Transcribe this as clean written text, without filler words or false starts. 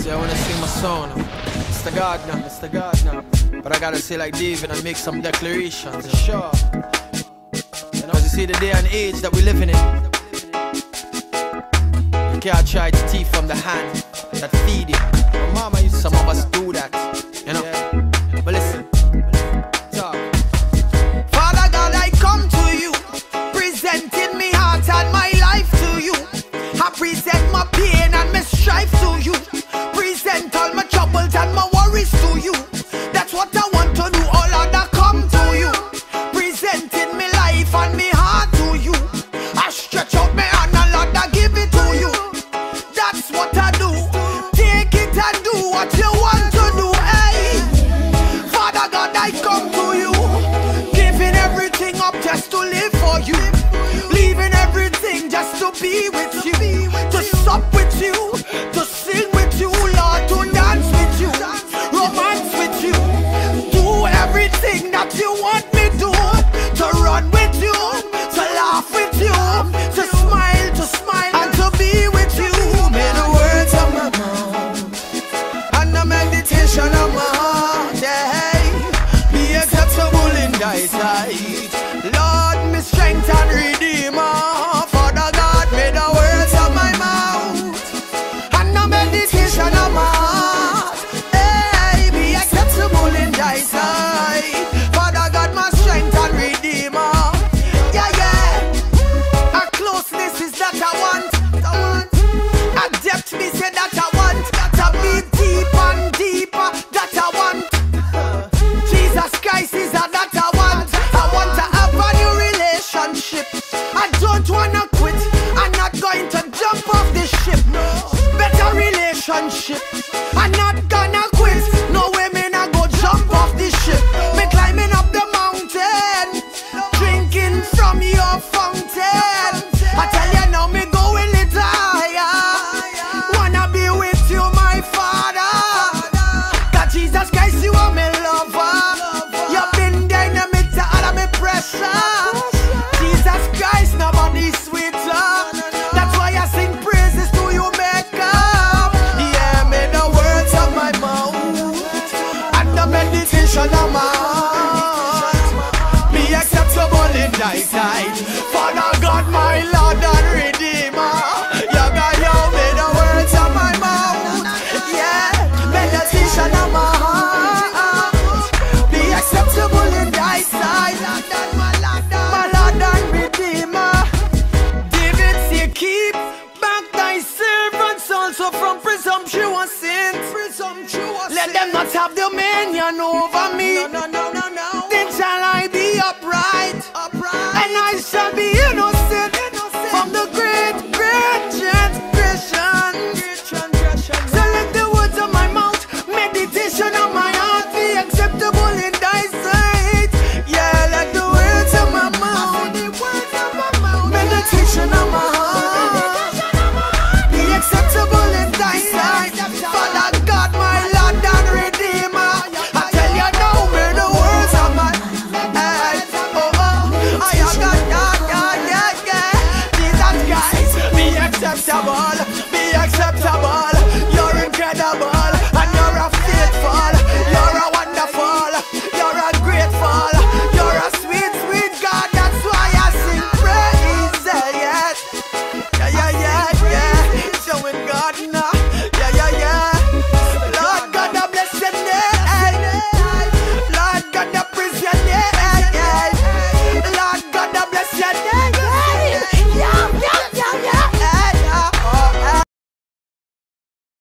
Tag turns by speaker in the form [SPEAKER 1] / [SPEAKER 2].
[SPEAKER 1] See, I wanna sing my song. It's the God now, it's the God now. But I gotta say like David and make some declarations. Sure. You know, as you see the day and age that we're living in, you can't try to thief from the hand that feed you. Some of us do that, you know. But listen, talk.
[SPEAKER 2] Father God, I come to you, presenting me heart and my life to you. I present my pain and my strife to you. Present all my troubles and my worries to you. That's what I want to do, all of that come to you. Presenting me life and me heart to you. I stretch out my hand and Lord, I give it to you. That's what I do. Take it and do what you want to do, hey. Father God, I come to you, giving everything up just to live for you. Leaving everything just to be with you. To sup with you, to sing with you, Lord, to dance with you, romance with you. Do everything that you want me to run with you, to laugh with you, to smile and to be with you. May the words of my mouth and the meditation of my heart, yeah, be acceptable in thy sight. Lord, me strength and redeemer. Father God, may the words of my mouth and the meditation of my heart, hey, be acceptable in thy sight. Father God, my strength and redeemer. Yeah, yeah. A closeness is that I want. A depth me say that I want. To be deep and deeper that I want. Jesus Christ is that I want. I want to have a new relationship. I don't wanna quit. I'm not going to jump off the ship. Better relationship. I'm not gonna quit. No way me not go jump off the ship. Me climbing up the mountain, drinking from your fountain. I tell you now, me going little higher. Wanna be with you, my Father. God, Jesus Christ, you are my lover. You've been there in the midst of all of my pressure. Jesus Christ, nobody's sweeter. That's why I sing praises to you, Maker. Yeah, may the words of my mouth and the meditation of my heart be acceptable in thy sight. Father God, my Lord and Redeemer. Yeah, God, you may the words of my mouth, yeah, meditation of my heart be acceptable in thy sight. My Lord and Redeemer. David say, keep back thy servants also from presumptuous sins. Let them not have dominion over me. Then shall I be upright, and I shall be innocent from the great transgression. So let the words of my mouth, meditation of my heart be acceptable in thy sight. Yeah, let the words of my mouth, meditation of my heart be acceptable in thy sight. Father God, my Lord and Redeemer, I tell you now, may the words of my head, Jesus Christ, be acceptable, you're incredible.